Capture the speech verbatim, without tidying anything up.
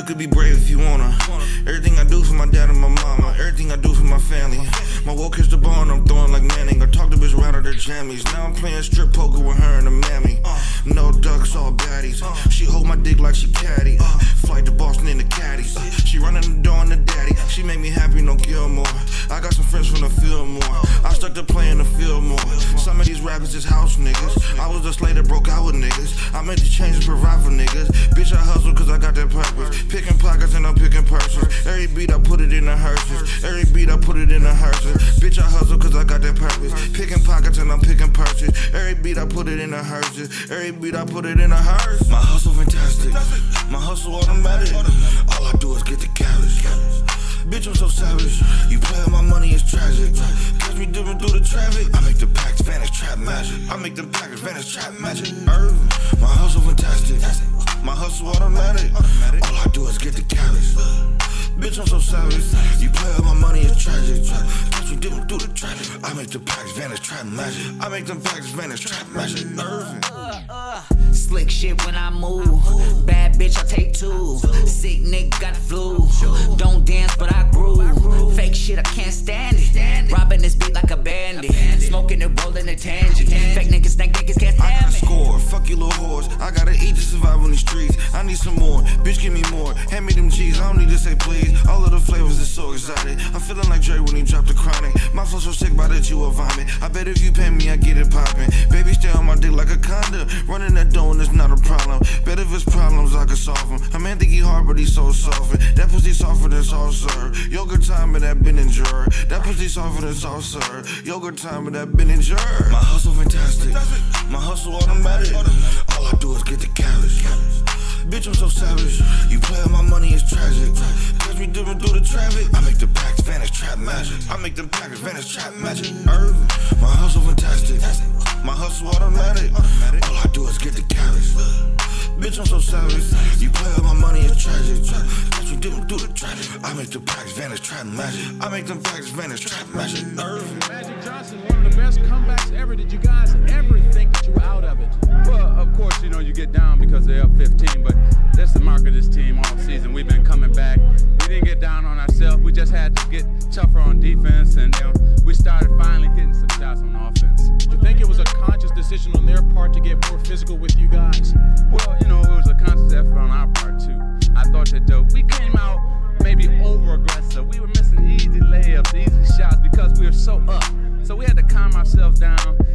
could be brave if you wanna. Everything I do for my dad and my mama, everything I do for my family. My woke catch the ball and I'm throwing like Manning. I talk the bitch around at their jammies. Now I'm playing strip poker with her and a mammy. No ducks, all baddies. She hold my dick like she caddy. Flight to Boston in the caddies. She running the door on the daddy. She make me happy, no Gilmore. I got some friends from the field more. I stuck to playing the field more. Some of these rappers is house niggas. I was a slave that broke out with niggas. I made the changes, provide for niggas. Bitch, I hustle cause I got that purpose. Picking pockets and I'm picking purses. Every beat I put it in the hearses. Every beat I put it in the hearses. Bitch, I hustle cause I got that purpose. Picking pockets and I'm picking purses. Every beat I put it in the hearses. Every beat I put it in the hearse. My hustle fantastic. My hustle automatic. All I do is get the cabbage. Bitch, I'm so savage. You play with my money, it's tragic. Catch me dipping through the traffic. I make the packs vanish, trap magic. I make the packers vanish, trap magic. Irvin, my hustle fantastic. My hustle automatic. All I do is get the cabbage. Bitch, I'm so savage. You play with my money, it's tragic. Catch me dipping through the traffic. I make the packs vanish, trap magic. I make them packs vanish, trap magic. Irvin. Uh, uh, slick shit when I move. Bad bitch, I take two. Sick nigga got the flu. Don't dance, but I groove. Fake shit, I can't stand it. Robbing this beat like a bandit. Smoking and rolling a tangent. Fake niggas think niggas can't I stand gotta me. score, fuck you little whores. I gotta eat to survive on these streets. I need some more, bitch give me more. Hand me them G's, I don't need to say please. All of the flavors is so exotic. I'm feeling like Dre when he dropped the Chronic. My flow so sick by that you will vomit. I bet if you pay me, I get it poppin'. Baby stay on my dick like a condom. Running that door and it's not a problem. Bet if it's problems, I can solve them. A man think he hard, but he's so soft. That pussy softer than soft serve. Yogurt time and that Ben and Jerry. That pussy softer than soft serve. Yogurt time and that Ben and Jerry. My hustle fantastic. My hustle automatic. All I do is get the cabbage. Bitch, I'm so savage. You play with my money, it's tragic. Catch me dipping through the traffic. I make the packs vanish, trap magic. I make the packers vanish, trap magic. Irvin, my hustle fantastic. My hustle automatic. All I do is get the cabbage. Bitch, I'm so savage. You play with my money, it's tragic. Catch me dipping through the traffic. I make the packs vanish, trap magic. I make them packs vanish, trap magic. Irvin. Magic Johnson, one of the best comebacks ever. Did you guys ever think that you were out of it? Well, of course, you know, you get down because they're up fifteen, but that's the mark of this team all season. We've been coming back. We didn't get down on ourselves. We just had to get tougher on defense, and then we started finally hitting some shots on offense. Do you think it was a conscious decision on their part to get more physical with you guys? Well, you know, it was a conscious effort on our part, too. I thought that uh, we came out maybe over-aggressive. We were missing easy layups, easy shots because we were so up. So we had to calm ourselves down